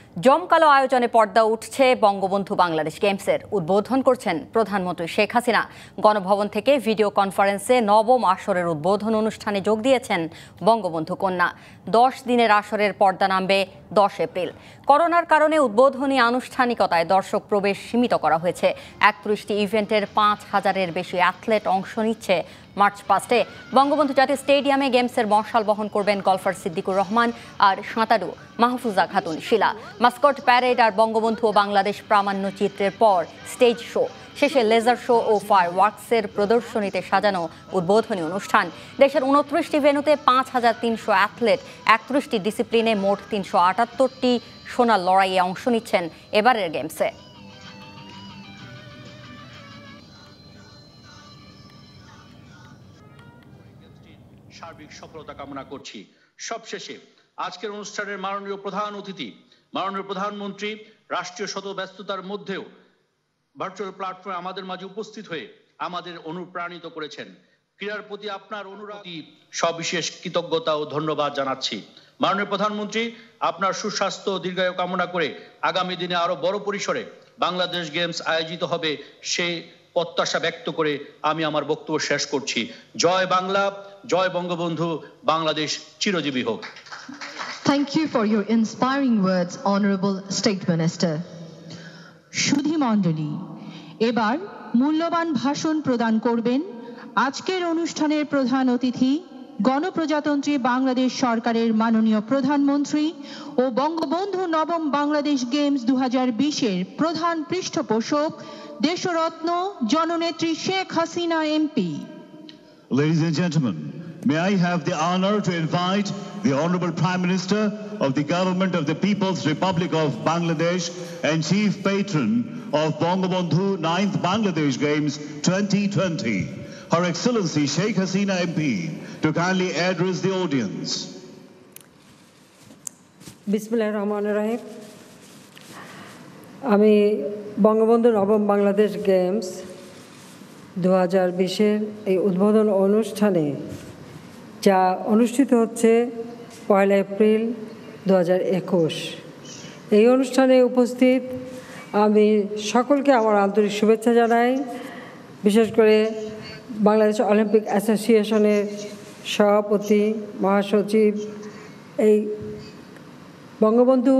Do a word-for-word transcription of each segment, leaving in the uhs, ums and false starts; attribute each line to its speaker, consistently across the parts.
Speaker 1: জমকালো আয়োজনে পর্দা উঠছে বঙ্গবন্ধু বাংলাদেশ গেমসের। উদ্বোধন করছেন প্রধানমন্ত্রী শেখ হাসিনা। গণভবন থেকে ভিডিও কনফারেন্সে নবম আসরের উদ্বোধন অনুষ্ঠানে যোগ দিয়েছেন বঙ্গবন্ধু কন্যা। দশ দিনের আসরের পর্দা নামবে দশ এপ্রিল। করোনার কারণে উদ্বোধনী আনুষ্ঠানিকতায় দর্শক প্রবেশ সীমিত করা হয়েছে। একত্রিশটি ইভেন্টের পাঁচ হাজারের বেশি অ্যাথলেট অংশ নিচ্ছে। মার্চ পাঁচে বঙ্গবন্ধু জাতীয় স্টেডিয়ামে গেমসের মশাল বহন করবেন গলফার সিদ্দিকুর রহমান আর সাঁতারু মাহফুজা খাতুন শিলা। মাস্কট প্যারেড আর বঙ্গবন্ধু ও বাংলাদেশ প্রামাণ্য চিত্রের পর স্টেজ শো, শেষে লেজার শো ও ফায়ার ওয়ার্কসের প্রদর্শনীতে সাজানো উদ্বোধনী অনুষ্ঠান। দেশের উনত্রিশটি ভেন্যুতে পাঁচ হাজার তিনশো অ্যাথলেট একত্রিশটি ডিসিপ্লিনে মোট তিনশো আটাত্তরটি সোনার লড়াইয়ে অংশ নিচ্ছেন এবারের গেমসে।
Speaker 2: সার্বিক সফলতা কামনা করছি। সবশেষে আজকের অনুষ্ঠানের মাননীয় প্রধান অতিথি মাননীয় প্রধানমন্ত্রী রাষ্ট্রীয় শত ব্যস্ততার মধ্যেও ভার্চুয়াল প্ল্যাটফর্মে আমাদের মাঝে উপস্থিত হয়ে আমাদের অনুপ্রাণিত করেছেন। ক্রীড়ার প্রতি আপনার অনুরাগী সবিশেষ কৃতজ্ঞতা ও ধন্যবাদ জানাচ্ছি। মাননীয় প্রধানমন্ত্রী, আপনার সুস্বাস্থ্য ও দীর্ঘায়ু কামনা করে আগামী দিনে আরো বড় পরিসরে বাংলাদেশ গেমস আয়োজিত হবে সেই প্রত্যাশা ব্যক্ত করে আমি আমার বক্তব্য শেষ করছি। জয় বাংলা, জয় বঙ্গবন্ধু, বাংলাদেশ চিরজীবী হোক।
Speaker 3: Thank you for your inspiring words, Honorable State Minister.
Speaker 4: সুধী মণ্ডলী, এবার মূল্যবান ভাষণ প্রদান করবেন আজকের অনুষ্ঠানের প্রধান অতিথি গণপ্রজাতন্ত্রী বাংলাদেশ সরকারের মাননীয় প্রধানমন্ত্রী ও বঙ্গবন্ধু নবম বাংলাদেশ গেমস দু হাজার বিশের প্রধান পৃষ্ঠপোষক দেশরত্ন জননেত্রী Sheikh Hasina MP.
Speaker 5: Ladies and gentlemen, may I have the honor to invite the Honorable Prime Minister of the Government of the People's Republic of Bangladesh and Chief Patron of Bangabandhu ninth Bangladesh Games twenty twenty, Her Excellency Sheikh Hasina M P, to kindly address the audience.
Speaker 6: Bismillahir Rahmanir Rahim. আমি বঙ্গবন্ধু নবম Bangladesh games দু হাজার বিশের এই উদ্বোধন অনুষ্ঠানে যা অনুষ্ঠিত হচ্ছে পয়লা এপ্রিল দু হাজার একুশ, এই অনুষ্ঠানে উপস্থিত আমি সকলকে আমার আন্তরিক শুভেচ্ছা জানাই। বিশেষ করে বাংলাদেশ অলিম্পিক অ্যাসোসিয়েশনের সভাপতি মহাসচিব, এই বঙ্গবন্ধু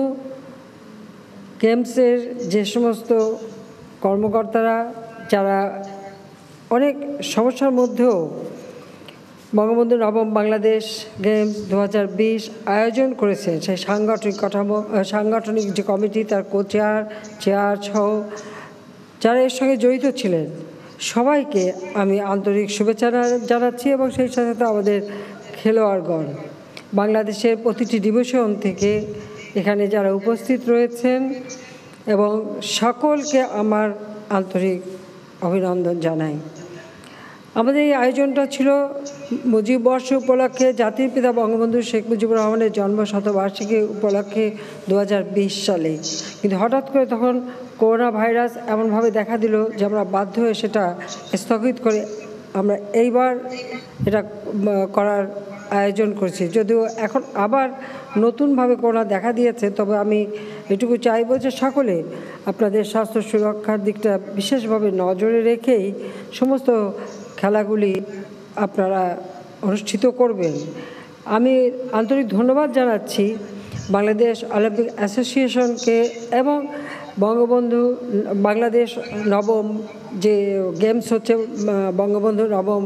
Speaker 6: গেমসের যে সমস্ত কর্মকর্তারা যারা অনেক সমস্যার মধ্যেও বঙ্গবন্ধু নবম বাংলাদেশ গেমস দু হাজার বিশ আয়োজন করেছেন, সেই সাংগঠনিক কাঠামো সাংগঠনিক যে কমিটি তার কোচেয়ার চেয়ার সহ যারা এর সঙ্গে জড়িত ছিলেন সবাইকে আমি আন্তরিক শুভেচ্ছা জানাচ্ছি এবং সেই সাথে সাথে আমাদের খেলোয়াড়গণ বাংলাদেশের প্রতিটি ডিভিশন থেকে এখানে যারা উপস্থিত রয়েছেন এবং সকলকে আমার আন্তরিক অভিনন্দন জানাই। আমাদের এই আয়োজনটা ছিল মুজিব বর্ষ উপলক্ষে, জাতির পিতা বঙ্গবন্ধু শেখ মুজিবুর রহমানের জন্ম শতবার্ষিকী উপলক্ষে দু হাজার বিশ সালে, কিন্তু হঠাৎ করে তখন করোনা ভাইরাস এমনভাবে দেখা দিল যে আমরা বাধ্য হয়ে সেটা স্থগিত করে আমরা এইবার এটা করার আয়োজন করছি। যদিও এখন আবার নতুনভাবে করোনা দেখা দিয়েছে, তবে আমি এটুকু চাইব যে সকলে আপনাদের স্বাস্থ্য সুরক্ষার দিকটা বিশেষভাবে নজরে রেখেই সমস্ত খেলাগুলি আপনারা অনুষ্ঠিত করবেন। আমি আন্তরিক ধন্যবাদ জানাচ্ছি বাংলাদেশ অলিম্পিক অ্যাসোসিয়েশনকে এবং বঙ্গবন্ধু বাংলাদেশ নবম যে গেমস হচ্ছে বঙ্গবন্ধু নবম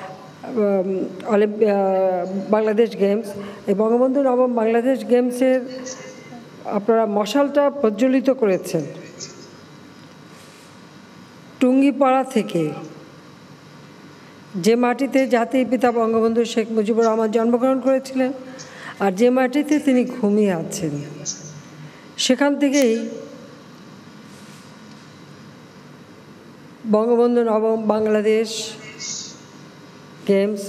Speaker 6: অলিম্পিক বাংলাদেশ গেমস, এই বঙ্গবন্ধু নবম বাংলাদেশ গেমসের আপনারা মশালটা প্রজ্বলিত করেছেন টুঙ্গিপাড়া থেকে, যে মাটিতে জাতির পিতা বঙ্গবন্ধু শেখ মুজিবুর রহমান জন্মগ্রহণ করেছিলেন আর যে মাটিতে তিনি ঘুমিয়ে আছেন, সেখান থেকেই বঙ্গবন্ধু নবম বাংলাদেশ গেমস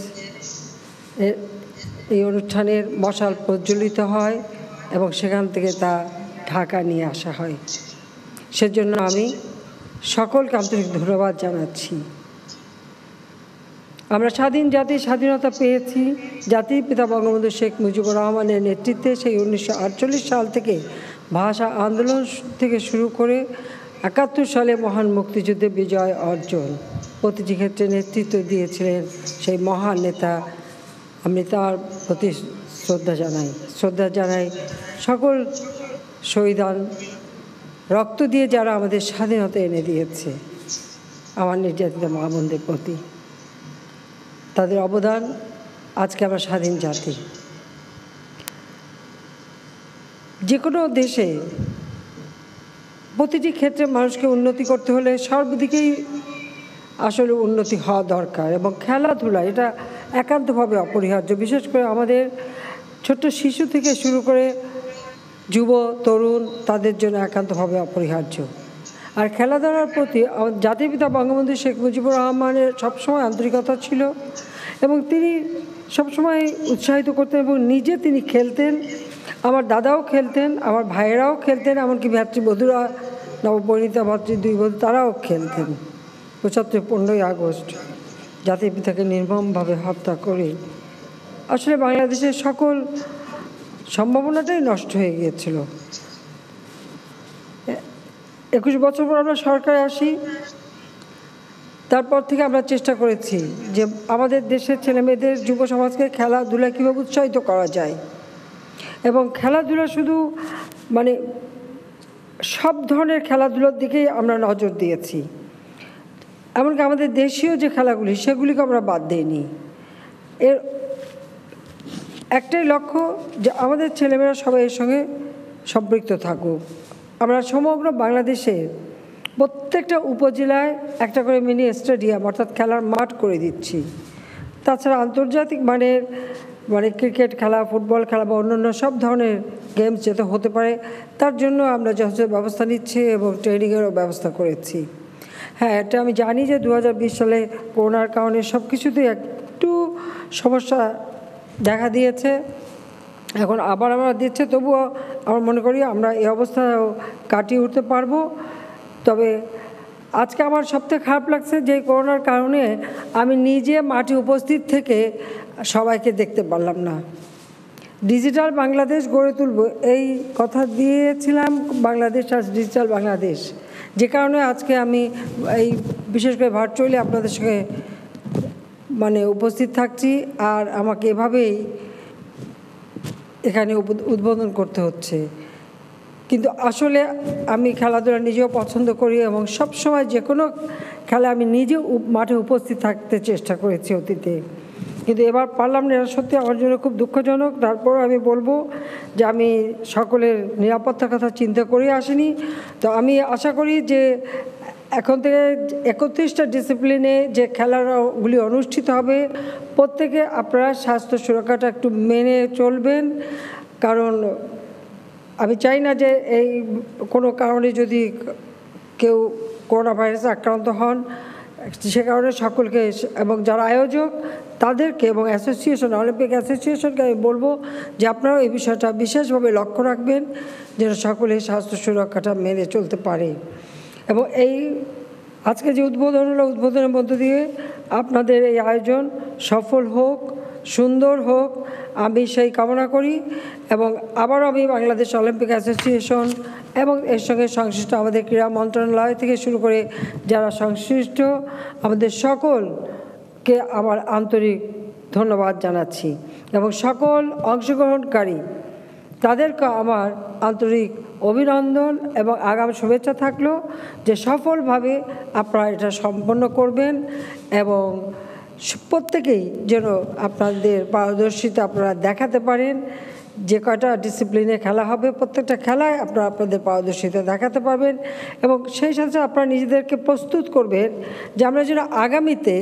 Speaker 6: এই অনুষ্ঠানের মশাল প্রজ্বলিত হয় এবং সেখান থেকে তা ঢাকা নিয়ে আসা হয়। সেজন্য আমি সকলকে আন্তরিক ধন্যবাদ জানাচ্ছি। আমরা স্বাধীন জাতির স্বাধীনতা পেয়েছি জাতির পিতা বঙ্গবন্ধু শেখ মুজিবুর রহমানের নেতৃত্বে। সেই উনিশশো আটচল্লিশ সাল থেকে ভাষা আন্দোলন থেকে শুরু করে একাত্তর সালে মহান মুক্তিযুদ্ধে বিজয় অর্জন প্রতিটি ক্ষেত্রে নেতৃত্ব দিয়েছিলেন সেই মহান নেতা। আমি তার প্রতি শ্রদ্ধা জানাই শ্রদ্ধা জানাই সকল শহীদান রক্ত দিয়ে যারা আমাদের স্বাধীনতা এনে দিয়েছে আমার নির্যাতিত মা বোনদের প্রতি। তাদের অবদান আজকে আমরা স্বাধীন জাতি। যে কোনো দেশে প্রতিটি ক্ষেত্রে মানুষকে উন্নতি করতে হলে সর্বদিকেই আসলে উন্নতি হওয়া দরকার এবং খেলাধুলা এটা একান্তভাবে অপরিহার্য। বিশেষ করে আমাদের ছোট্ট শিশু থেকে শুরু করে যুব তরুণ তাদের জন্য একান্তভাবে অপরিহার্য। আর খেলাধুলার প্রতি জাতির পিতা বঙ্গবন্ধু শেখ মুজিবুর রহমানের সবসময় আন্তরিকতা ছিল এবং তিনি সবসময় উৎসাহিত করতেন এবং নিজে তিনি খেলতেন। আমার দাদাও খেলতেন, আমার ভাইয়েরাও খেলতেন, এমনকি ভাতৃবধূরা নবপরিণীতা ভাতৃ দুই বধূ তারাও খেলতেন। পঁচাত্তর পনেরোই আগস্ট জাতির পিতাকে নির্মমভাবে হত্যা করে আসলে বাংলাদেশের সকল সম্ভাবনাটাই নষ্ট হয়ে গিয়েছিল। একুশ বছর পর আমরা সরকারে আসি, তারপর থেকে আমরা চেষ্টা করেছি যে আমাদের দেশের ছেলেমেয়েদের যুব সমাজকে খেলাধুলা কীভাবে উৎসাহিত করা যায় এবং খেলাধুলা শুধু মানে সব ধরনের খেলাধুলার দিকেই আমরা নজর দিয়েছি। এমনকি আমাদের দেশীয় যে খেলাগুলি সেগুলিকে আমরা বাদ দিইনি। এর একটাই লক্ষ্য যে আমাদের ছেলেমেয়েরা সবাই এর সঙ্গে সম্পৃক্ত থাকুক। আমরা সমগ্র বাংলাদেশের প্রত্যেকটা উপজেলায় একটা করে মিনি স্টেডিয়াম অর্থাৎ খেলার মাঠ করে দিচ্ছি। তাছাড়া আন্তর্জাতিক মানের মানে ক্রিকেট খেলা, ফুটবল খেলা বা অন্যান্য সব ধরনের গেমস যাতে হতে পারে তার জন্য আমরা যথেষ্ট ব্যবস্থা নিচ্ছি এবং ট্রেনিংয়েরও ব্যবস্থা করেছি। হ্যাঁ, এটা আমি জানি যে দু হাজার বিশ সালে করোনার কারণে সব কিছুতেই একটু সমস্যা দেখা দিয়েছে, এখন আবার আমরা দিচ্ছে, তবুও আমরা মনে করি আমরা এই অবস্থা কাটিয়ে উঠতে পারবো। তবে আজকে আমার সবথেকে খারাপ লাগছে যে করোনার কারণে আমি নিজে মাঠে উপস্থিত থেকে সবাইকে দেখতে পারলাম না। ডিজিটাল বাংলাদেশ গড়ে তুলব এই কথা দিয়েছিলাম, বাংলাদেশ আজ ডিজিটাল বাংলাদেশ, যে কারণে আজকে আমি এই বিশেষ করে ভার্চুয়ালি আপনাদের সঙ্গে মানে উপস্থিত থাকছি আর আমাকে এভাবেই এখানে উদ্বোধন করতে হচ্ছে। কিন্তু আসলে আমি খেলাধুলা নিজেও পছন্দ করি এবং সবসময় যে কোনো খেলা আমি নিজে মাঠে উপস্থিত থাকতে চেষ্টা করেছি অতীতে, কিন্তু এবার পারলাম না। এটা সত্যি আমার জন্য খুব দুঃখজনক। তারপর আমি বলবো যে আমি সকলের নিরাপত্তার কথা চিন্তা করে আসিনি। তো আমি আশা করি যে এখন থেকে একত্রিশটা ডিসিপ্লিনে যে খেলাগুলি অনুষ্ঠিত হবে প্রত্যেকে আপনারা স্বাস্থ্য সুরক্ষাটা একটু মেনে চলবেন, কারণ আমি চাই না যে এই কোনো কারণে যদি কেউ করোনা ভাইরাসে আক্রান্ত হন, সে কারণে সকলকে এবং যারা আয়োজক তাদেরকে এবং অ্যাসোসিয়েশন অলিম্পিক অ্যাসোসিয়েশনকে আমি বলবো যে আপনারাও এই বিষয়টা বিশেষভাবে লক্ষ্য রাখবেন যেন সকলে স্বাস্থ্য সুরক্ষাটা মেনে চলতে পারে। এবং এই আজকে যে উদ্বোধন হলো, উদ্বোধনের মধ্য দিয়ে আপনাদের এই আয়োজন সফল হোক, সুন্দর হোক, আমি সেই কামনা করি। এবং আবারও আমি বাংলাদেশ অলিম্পিক অ্যাসোসিয়েশন এবং এর সঙ্গে সংশ্লিষ্ট আমাদের ক্রীড়া মন্ত্রণালয় থেকে শুরু করে যারা সংশ্লিষ্ট আমাদের সকলকে আমার আন্তরিক ধন্যবাদ জানাচ্ছি এবং সকল অংশগ্রহণকারী তাদেরকে আমার আন্তরিক অভিনন্দন এবং আগাম শুভেচ্ছা থাকলো যে সফলভাবে আপনারা এটা সম্পন্ন করবেন এবং প্রত্যেকেই যেন আপনাদের পারদর্শিতা আপনারা দেখাতে পারেন। যে কয়টা ডিসিপ্লিনে খেলা হবে প্রত্যেকটা খেলায় আপনারা আপনাদের পারদর্শিতা দেখাতে পারবেন এবং সেই সাথে আপনারা নিজেদেরকে প্রস্তুত করবেন যে আমরা যেন আগামীতে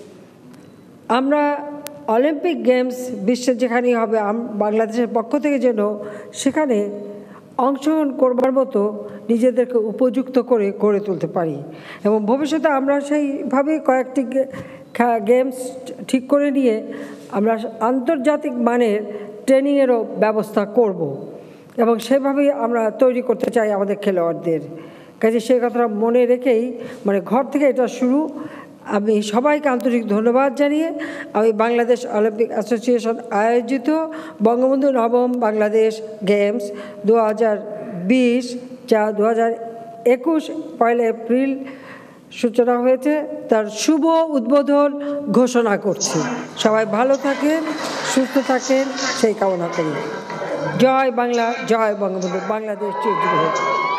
Speaker 6: আমরা অলিম্পিক গেমস বিশ্বের যেখানেই হবে বাংলাদেশের পক্ষ থেকে যেন সেখানে অংশগ্রহণ করবার মতো নিজেদেরকে উপযুক্ত করে গড়ে তুলতে পারি এবং ভবিষ্যতে আমরা সেইভাবেই কয়েকটি গেমস ঠিক করে নিয়ে আমরা আন্তর্জাতিক মানের ট্রেনিংয়েরও ব্যবস্থা করব এবং সেভাবেই আমরা তৈরি করতে চাই আমাদের খেলোয়াড়দের কাজে। সেই কথাটা মনে রেখেই মানে ঘর থেকে এটা শুরু। আমি সবাইকে আন্তরিক ধন্যবাদ জানিয়ে আমি বাংলাদেশ অলিম্পিক অ্যাসোসিয়েশন আয়োজিত বঙ্গবন্ধু নবম বাংলাদেশ গেমস দু হাজার বিশ যা দু হাজার একুশ পয়লা এপ্রিল সূচনা হয়েছে তার শুভ উদ্বোধন ঘোষণা করছি। সবাই ভালো থাকেন, সুস্থ থাকেন সেই কামনা করি। জয় বাংলা, জয় বঙ্গবন্ধু, বাংলাদেশ চিরজীবী হোক।